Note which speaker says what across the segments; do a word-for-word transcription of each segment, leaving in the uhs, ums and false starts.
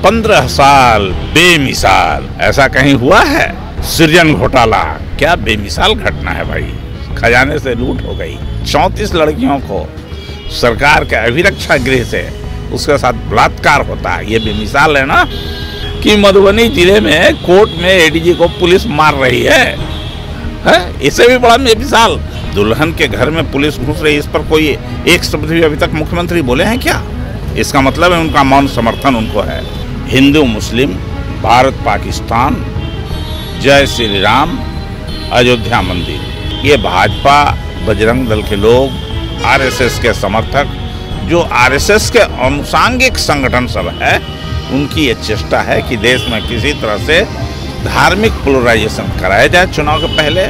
Speaker 1: पंद्रह साल बेमिसाल, ऐसा कहीं हुआ है? सृजन घोटाला क्या बेमिसाल घटना है भाई। खजाने से लूट हो गई। चौंतीस लड़कियों को सरकार के अभिरक्षा गृह से उसके साथ बलात्कार होता है। ये बेमिसाल है ना कि मधुबनी जिले में कोर्ट में एडीजी को पुलिस मार रही है, है? इससे भी बड़ा बेमिसाल। दुल्हन के घर में पुलिस घुस रही, इस पर कोई एक शब्द भी अभी तक मुख्यमंत्री बोले हैं क्या? इसका मतलब है उनका मौन समर्थन उनको है। हिंदू मुस्लिम, भारत पाकिस्तान, जय श्री राम, अयोध्या मंदिर, ये भाजपा बजरंग दल के लोग, आरएसएस के समर्थक, जो आरएसएस के अनुसांगिक संगठन सब है, उनकी ये चेष्टा है कि देश में किसी तरह से धार्मिक पोलराइजेशन कराया जाए चुनाव के पहले।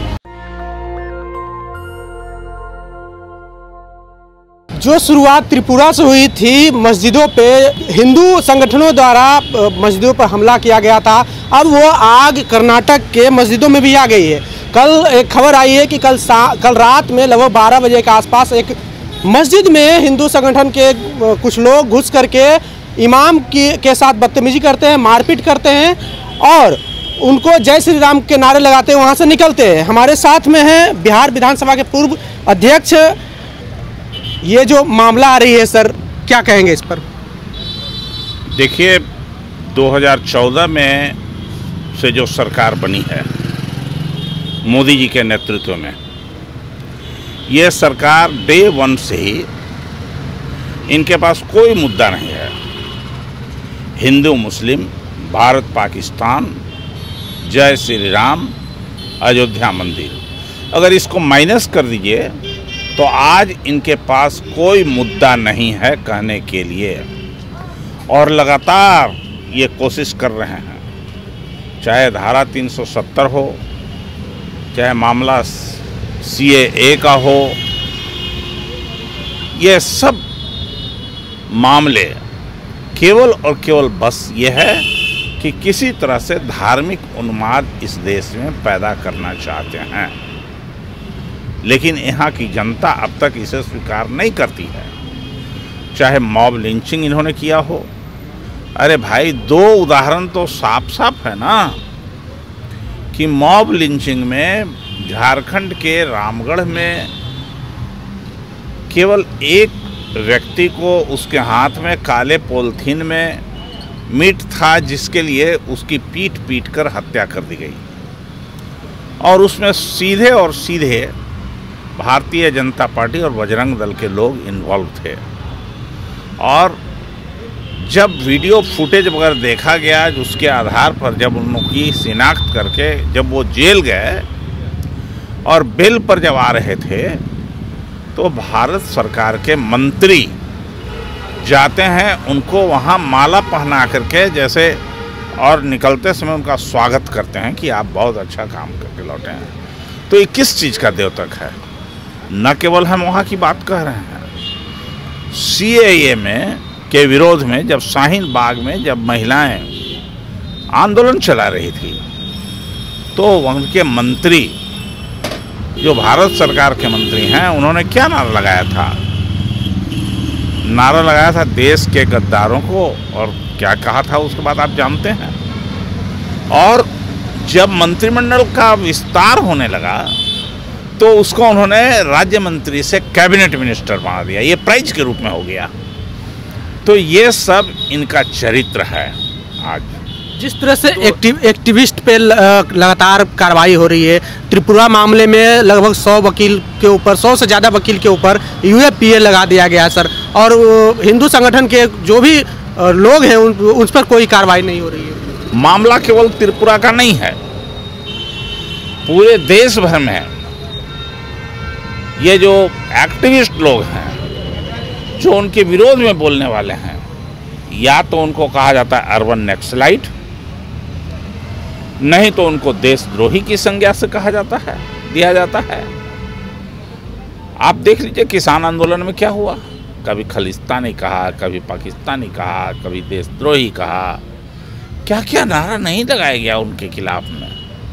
Speaker 2: जो शुरुआत त्रिपुरा से हुई थी, मस्जिदों पे हिंदू संगठनों द्वारा मस्जिदों पर हमला किया गया था, अब वो आग कर्नाटक के मस्जिदों में भी आ गई है। कल एक खबर आई है कि कल कल रात में लगभग बारह बजे के आसपास एक मस्जिद में हिंदू संगठन के कुछ लोग घुस करके इमाम की के साथ बदतमीजी करते हैं, मारपीट करते हैं और उनको जय श्री राम के नारे लगाते हैं, वहाँ से निकलते हैं। हमारे साथ में हैं बिहार विधानसभा के पूर्व अध्यक्ष। ये जो मामला आ रही है सर, क्या कहेंगे इस पर?
Speaker 1: देखिए, दो हज़ार चौदह में से जो सरकार बनी है मोदी जी के नेतृत्व में, ये सरकार डे वन से ही इनके पास कोई मुद्दा नहीं है। हिंदू मुस्लिम, भारत पाकिस्तान, जय श्री राम, अयोध्या मंदिर, अगर इसको माइनस कर दीजिए तो आज इनके पास कोई मुद्दा नहीं है कहने के लिए, और लगातार ये कोशिश कर रहे हैं। चाहे धारा तीन सौ सत्तर हो, चाहे मामला सीएए का हो, ये सब मामले केवल और केवल बस ये है कि किसी तरह से धार्मिक उन्माद इस देश में पैदा करना चाहते हैं। लेकिन यहाँ की जनता अब तक इसे स्वीकार नहीं करती है। चाहे मॉब लिंचिंग इन्होंने किया हो, अरे भाई दो उदाहरण तो साफ साफ है ना कि मॉब लिंचिंग में झारखंड के रामगढ़ में केवल एक व्यक्ति को उसके हाथ में काले पॉलिथीन में मीट था, जिसके लिए उसकी पीट पीट कर हत्या कर दी गई, और उसमें सीधे और सीधे भारतीय जनता पार्टी और बजरंग दल के लोग इन्वॉल्व थे। और जब वीडियो फुटेज वगैरह देखा गया, उसके आधार पर जब उनकी शिनाख्त करके जब वो जेल गए और बेल पर जब आ रहे थे, तो भारत सरकार के मंत्री जाते हैं, उनको वहाँ माला पहना करके जैसे, और निकलते समय उनका स्वागत करते हैं कि आप बहुत अच्छा काम करके लौटे हैं। तो ये किस चीज़ का द्योतक है? न केवल हम वहाँ की बात कह रहे हैं, सीएए में के विरोध में जब शाहीन बाग में जब महिलाएं आंदोलन चला रही थी, तो उनके मंत्री जो भारत सरकार के मंत्री हैं, उन्होंने क्या नारा लगाया था? नारा लगाया था देश के गद्दारों को, और क्या कहा था उसके बाद आप जानते हैं। और जब मंत्रिमंडल का विस्तार होने लगा तो उसको उन्होंने राज्य मंत्री से कैबिनेट मिनिस्टर बना दिया, ये प्राइज के रूप में हो गया। तो ये सब इनका चरित्र है। आज
Speaker 2: जिस तरह से एक्टिव एक्टिविस्ट पे लगातार कार्रवाई हो रही है, त्रिपुरा मामले में लगभग सौ वकील के ऊपर, सौ से ज़्यादा वकील के ऊपर यूएपीए लगा दिया गया सर, और हिंदू संगठन के जो भी लोग हैं उन, उन पर कोई कार्रवाई नहीं हो रही है।
Speaker 1: मामला केवल त्रिपुरा का नहीं है, पूरे देश भर में है। ये जो एक्टिविस्ट लोग हैं, जो उनके विरोध में बोलने वाले हैं, या तो उनको कहा जाता है अर्बन नक्सलाइट, नहीं तो उनको देशद्रोही की संज्ञा से कहा जाता है, दिया जाता है। आप देख लीजिए किसान आंदोलन में क्या हुआ, कभी खालिस्तानी कहा, कभी पाकिस्तानी कहा, कभी देशद्रोही कहा, क्या क्या नारा नहीं लगाया गया उनके खिलाफ में।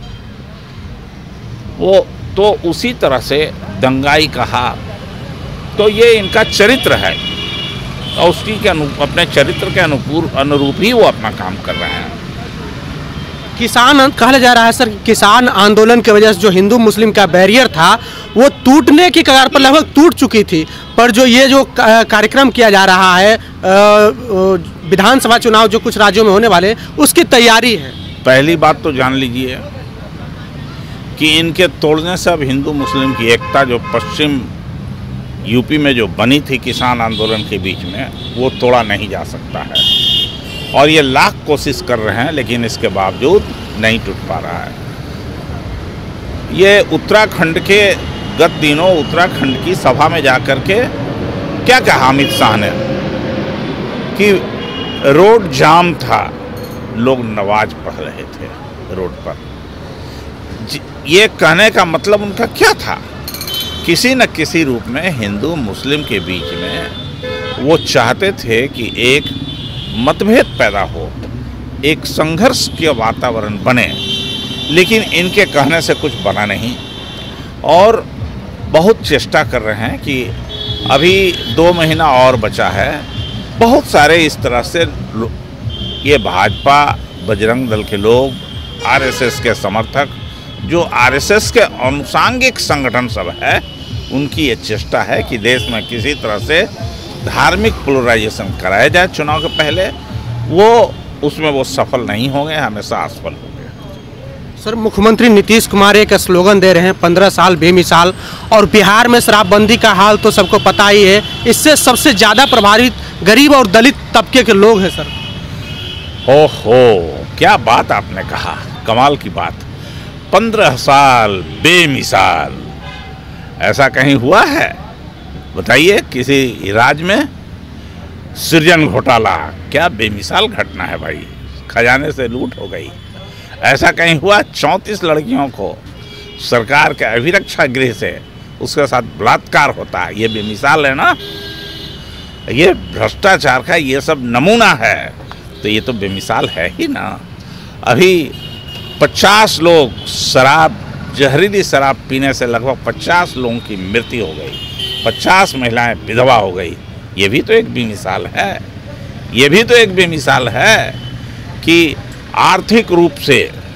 Speaker 1: वो तो उसी तरह से दंगाई कहा। तो ये इनका चरित्र है। और उसकी के अनु अपने चरित्र के अनुपूर अनुरूप ही वो अपना काम कर रहे हैं।
Speaker 2: किसान कहा जा रहा है सर, किसान आंदोलन की वजह से जो हिंदू मुस्लिम का बैरियर था वो टूटने की कगार पर लगभग टूट चुकी थी, पर जो ये जो कार्यक्रम किया जा रहा है विधानसभा चुनाव जो कुछ राज्यों में होने वाले उसकी तैयारी है।
Speaker 1: पहली बात तो जान लीजिए कि इनके तोड़ने से अब हिंदू मुस्लिम की एकता जो पश्चिम यूपी में जो बनी थी किसान आंदोलन के बीच में वो तोड़ा नहीं जा सकता है, और ये लाख कोशिश कर रहे हैं लेकिन इसके बावजूद नहीं टूट पा रहा है। ये उत्तराखंड के गत दिनों उत्तराखंड की सभा में जाकर के क्या कहा अमित शाह ने कि रोड जाम था, लोग नमाज पढ़ रहे थे रोड पर। ये कहने का मतलब उनका क्या था? किसी न किसी रूप में हिंदू मुस्लिम के बीच में वो चाहते थे कि एक मतभेद पैदा हो, एक संघर्ष के वातावरण बने, लेकिन इनके कहने से कुछ बना नहीं और बहुत चेष्टा कर रहे हैं कि अभी दो महीना और बचा है। बहुत सारे इस तरह से ये भाजपा बजरंग दल के लोग, आरएसएस के समर्थक, जो आरएसएस के अनुसांगिक संगठन सब है, उनकी ये चेष्टा है कि देश में किसी तरह से धार्मिक पोलराइजेशन कराया जाए चुनाव के पहले। वो उसमें वो सफल नहीं होंगे, हमेशा असफल होंगे।
Speaker 2: सर, मुख्यमंत्री नीतीश कुमार एक स्लोगन दे रहे हैं पंद्रह साल बेमिसाल, और बिहार में शराबबंदी का हाल तो सबको पता ही है। इससे सबसे ज़्यादा प्रभावित गरीब और दलित तबके के लोग हैं सर।
Speaker 1: ओहो, क्या बात आपने कहा, कमाल की बात। पंद्रह साल बेमिसाल, ऐसा कहीं हुआ है? बताइए किसी राज्य में। सृजन घोटाला क्या बेमिसाल घटना है भाई, खजाने से लूट हो गई। ऐसा कहीं हुआ? चौंतीस लड़कियों को सरकार के अभिरक्षा गृह से उसके साथ बलात्कार होता है, ये बेमिसाल है ना? ये भ्रष्टाचार का ये सब नमूना है, तो ये तो बेमिसाल है ही ना। अभी पचास लोग शराब, जहरीली शराब पीने से लगभग पचास लोगों की मृत्यु हो गई, पचास महिलाएं विधवा हो गई। ये भी तो एक बेमिसाल है। ये भी तो एक बेमिसाल है कि आर्थिक रूप से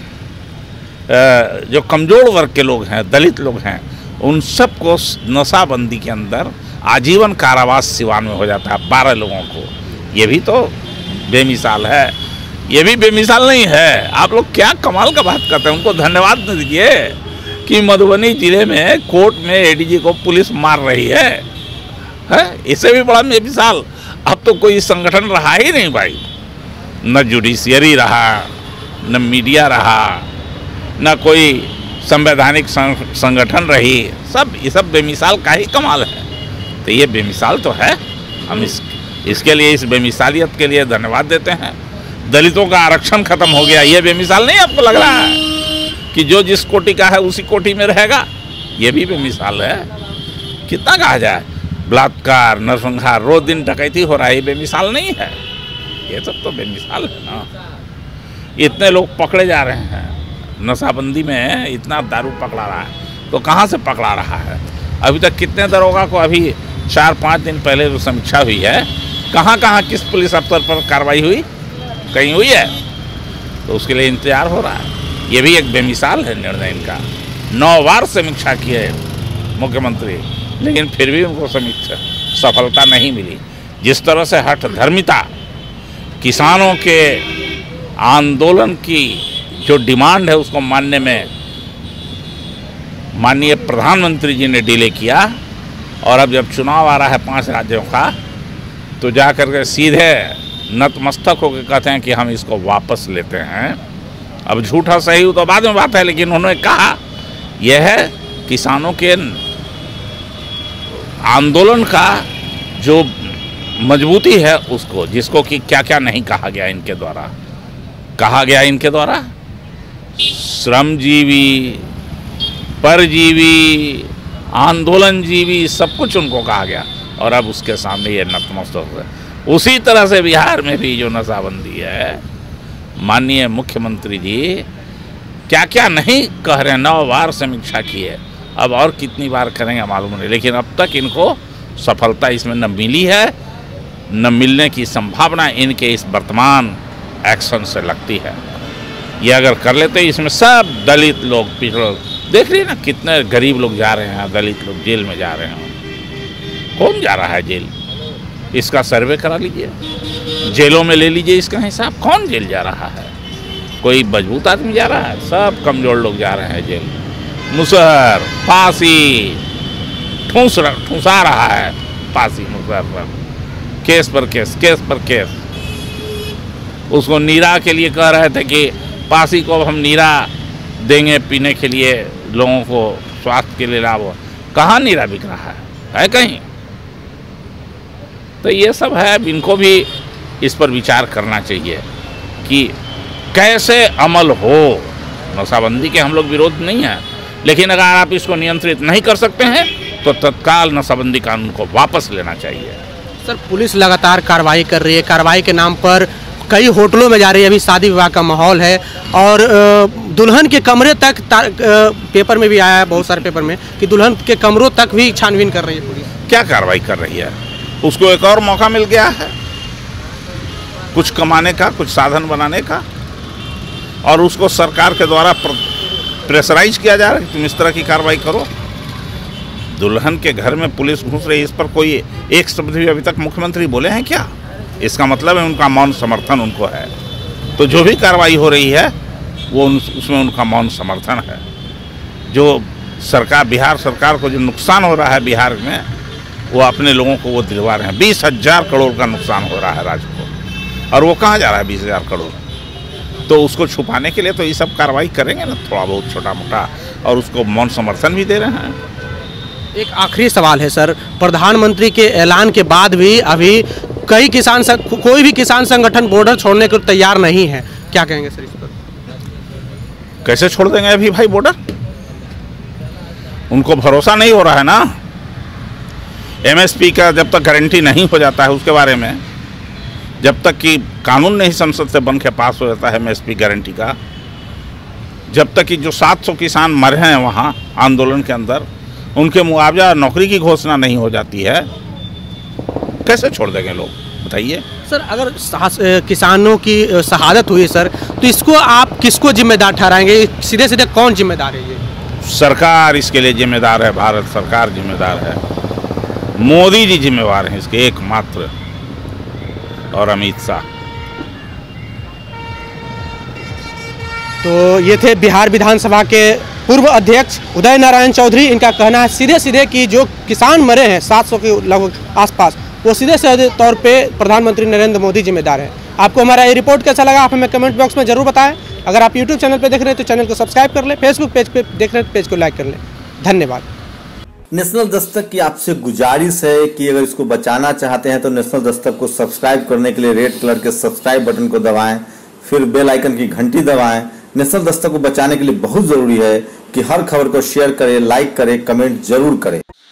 Speaker 1: जो कमज़ोर वर्ग के लोग हैं, दलित लोग हैं, उन सबको नशाबंदी के अंदर आजीवन कारावास सिवान में हो जाता है बारह लोगों को। ये भी तो बेमिसाल है। ये भी बेमिसाल नहीं है। आप लोग क्या कमाल का बात करते हैं। उनको धन्यवाद दीजिए कि मधुबनी जिले में कोर्ट में एडीजी को पुलिस मार रही है, है? इससे भी बड़ा बेमिसाल अब तो कोई संगठन रहा ही नहीं भाई। न जुडिशियरी रहा, न मीडिया रहा, न कोई संवैधानिक संगठन रही। सब ये सब बेमिसाल का ही कमाल है। तो ये बेमिसाल तो है। हम इस इसके लिए, इस बेमिसालियत के लिए धन्यवाद देते हैं। दलितों का आरक्षण खत्म हो गया, ये बेमिसाल नहीं आपको लग रहा है कि जो जिस कोटि का है उसी कोटि में रहेगा? ये भी बेमिसाल है। कितना कहा जाए, बलात्कार, नरसंहार, रोज दिन डकैती हो रहा है, ये बेमिसाल नहीं है? ये सब तो बेमिसाल है ना। इतने लोग पकड़े जा रहे हैं, नशाबंदी में इतना दारू पकड़ा रहा है, तो कहाँ से पकड़ा रहा है? अभी तक कितने दरोगा को, अभी चार पाँच दिन पहले जो समीक्षा हुई है, कहाँ कहाँ किस पुलिस अफसर पर कार्रवाई हुई? कहीं हुई है? तो उसके लिए इंतजार हो रहा है। ये भी एक बेमिसाल है निर्णय इनका। नौ बार समीक्षा की है मुख्यमंत्री, लेकिन फिर भी उनको समीक्षा सफलता नहीं मिली। जिस तरह से हठ धर्मिता, किसानों के आंदोलन की जो डिमांड है उसको मानने में माननीय प्रधानमंत्री जी ने डिले किया, और अब जब चुनाव आ रहा है पांच राज्यों का, तो जा कर के सीधे नतमस्तक होकर कहते हैं कि हम इसको वापस लेते हैं। अब झूठा सही हो तो बाद में बात है, लेकिन उन्होंने कहा यह है किसानों के आंदोलन का जो मजबूती है उसको, जिसको कि क्या क्या नहीं कहा गया इनके द्वारा। कहा गया इनके द्वारा श्रमजीवी, परजीवी, आंदोलनजीवी, सब कुछ उनको कहा गया, और अब उसके सामने ये नतमस्तक है। उसी तरह से बिहार में भी जो नशाबंदी है, माननीय मुख्यमंत्री जी क्या क्या नहीं कह रहे हैं। नौ बार समीक्षा की है, अब और कितनी बार करेंगे मालूम नहीं, लेकिन अब तक इनको सफलता इसमें न मिली है न मिलने की संभावना इनके इस वर्तमान एक्शन से लगती है। ये अगर कर लेते इसमें सब दलित लोग पिछड़े, देख रही ना कितने गरीब लोग जा रहे हैं, दलित लोग जेल में जा रहे हैं। कौन जा रहा है जेल, इसका सर्वे करा लीजिए, जेलों में ले लीजिए इसका हिसाब, कौन जेल जा रहा है? कोई मजबूत आदमी जा रहा है? सब कमजोर लोग जा रहे हैं जेल। मुसहर, फांसी, ठूस ठूसा रहा है फांसी मुसहर पर, केस पर केस, केस पर केस। उसको नीरा के लिए कह रहे थे कि फांसी को हम नीरा देंगे पीने के लिए, लोगों को स्वास्थ्य के लिए लाभ हो। कहाँ नीरा बिक रहा है, है कहीं? तो ये सब है, इनको भी इस पर विचार करना चाहिए कि कैसे अमल हो। नशाबंदी के हम लोग विरोध नहीं है, लेकिन अगर आप इसको नियंत्रित नहीं कर सकते हैं तो तत्काल नशाबंदी कानून को वापस लेना चाहिए।
Speaker 2: सर, पुलिस लगातार कार्रवाई कर रही है, कार्रवाई के नाम पर कई होटलों में जा रही है, अभी शादी विवाह का माहौल है और दुल्हन के कमरे तक, पेपर में भी आया है, बहुत सारे पेपर में, कि दुल्हन के कमरों तक भी छानबीन कर रही है पुलिस।
Speaker 1: क्या कार्रवाई कर रही है? उसको एक और मौका मिल गया है कुछ कमाने का, कुछ साधन बनाने का, और उसको सरकार के द्वारा प्रेशराइज किया जा रहा है कि तुम इस तरह की कार्रवाई करो। दुल्हन के घर में पुलिस घुस रही है, इस पर कोई एक शब्द भी अभी तक मुख्यमंत्री बोले हैं क्या? इसका मतलब है उनका मौन समर्थन उनको है। तो जो भी कार्रवाई हो रही है वो उन, उसमें उनका मौन समर्थन है। जो सरकार, बिहार सरकार को जो नुकसान हो रहा है बिहार में, वो अपने लोगों को वो दिलवा रहे हैं। बीस हजार करोड़ का नुकसान हो रहा है राज्य को, और वो कहाँ जा रहा है बीस हजार करोड़? तो उसको छुपाने के लिए तो ये सब कार्रवाई करेंगे ना, थोड़ा बहुत छोटा मोटा, और उसको मौन समर्थन भी दे रहे हैं।
Speaker 2: एक आखिरी सवाल है सर, प्रधानमंत्री के ऐलान के बाद भी अभी कई किसान संग, कोई भी किसान संगठन बॉर्डर छोड़ने को तैयार नहीं है, क्या कहेंगे सर इस पर?
Speaker 1: कैसे छोड़ देंगे अभी भाई बॉर्डर? उनको भरोसा नहीं हो रहा है ना। एमएसपी का जब तक गारंटी नहीं हो जाता है उसके बारे में, जब तक कि कानून नहीं संसद से बन के पास हो जाता है एमएसपी गारंटी का, जब तक कि जो सात सौ किसान मरे हैं वहाँ आंदोलन के अंदर, उनके मुआवजा नौकरी की घोषणा नहीं हो जाती है, कैसे छोड़ देंगे लोग, बताइए?
Speaker 2: सर, अगर किसानों की शहादत हुई सर, तो इसको आप किसको जिम्मेदार ठहराएंगे? सीधे सीधे कौन जिम्मेदार है ये?
Speaker 1: सरकार इसके लिए जिम्मेदार है, भारत सरकार जिम्मेदार है, मोदी जी जिम्मेवार हैं इसके एकमात्र, और अमित शाह।
Speaker 2: तो ये थे बिहार विधानसभा के पूर्व अध्यक्ष उदय नारायण चौधरी। इनका कहना है सीधे सीधे कि जो किसान मरे हैं सात सौ के लगभग आसपास, वो सीधे सीधे तौर पे प्रधानमंत्री नरेंद्र मोदी जिम्मेदार है। आपको हमारा ये रिपोर्ट कैसा लगा, आप हमें कमेंट बॉक्स में जरूर बताएं। अगर आप यूट्यूब चैनल पे देख रहे हैं तो चैनल को सब्सक्राइब कर लें, फेसबुक पेज पे देख रहे हैं तो पेज को लाइक कर लें। धन्यवाद।
Speaker 3: नेशनल दस्तक की आपसे गुजारिश है कि अगर इसको बचाना चाहते हैं तो नेशनल दस्तक को सब्सक्राइब करने के लिए रेड कलर के सब्सक्राइब बटन को दबाएं, फिर बेल आइकन की घंटी दबाएं। नेशनल दस्तक को बचाने के लिए बहुत जरूरी है कि हर खबर को शेयर करें, लाइक करें, कमेंट जरूर करें।